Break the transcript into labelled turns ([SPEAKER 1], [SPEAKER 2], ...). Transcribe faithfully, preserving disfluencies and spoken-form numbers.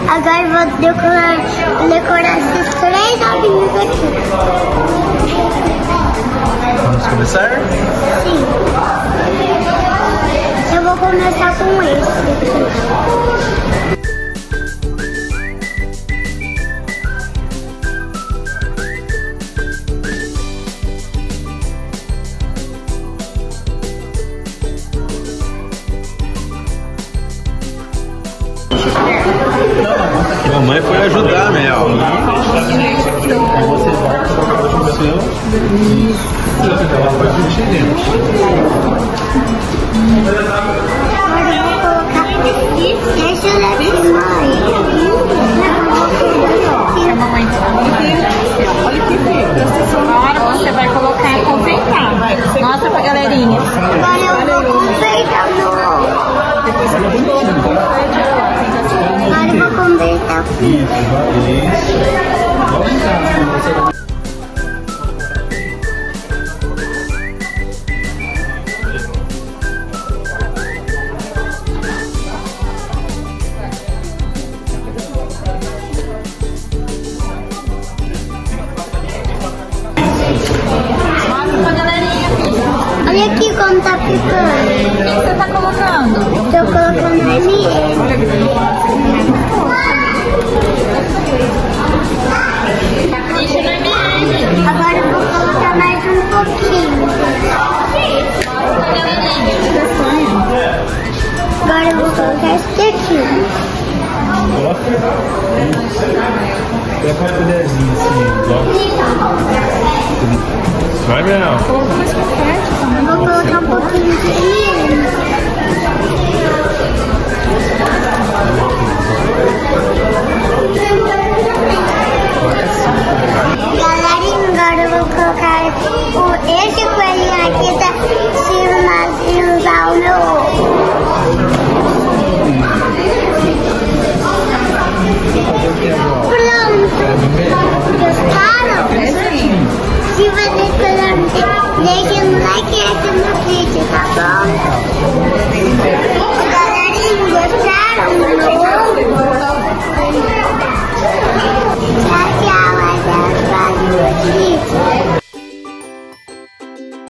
[SPEAKER 1] Agora eu vou decorar, decorar esses três ovinhos aqui.
[SPEAKER 2] Vamos começar?
[SPEAKER 1] Sim. Eu vou começar com esse aqui.
[SPEAKER 2] Mamãe foi ajudar, Mel. Então você vai colocar o seu e ela vai mexer dentro.
[SPEAKER 1] Agora eu vou colocar. Deixa eu levar, mãe.
[SPEAKER 3] A mamãe olha que lindo. Agora você vai colocar e confeitar. Mostra pra galerinha.
[SPEAKER 1] Agora eu vou confeitar meu ovo. Agora eu vou confeitar.
[SPEAKER 2] Isso, isso.
[SPEAKER 1] Olha aqui como tá ficando.
[SPEAKER 3] O que você tá colocando?
[SPEAKER 1] Tô colocando M M.
[SPEAKER 3] Capricha no M M.
[SPEAKER 1] Agora eu vou colocar mais um pouquinho. Agora eu vou colocar esse aqui.
[SPEAKER 2] Coloca a colherzinha assim, vai, Mel.
[SPEAKER 3] Coloca mais pra perto também.
[SPEAKER 1] Vou colocar um pouquinho de M M.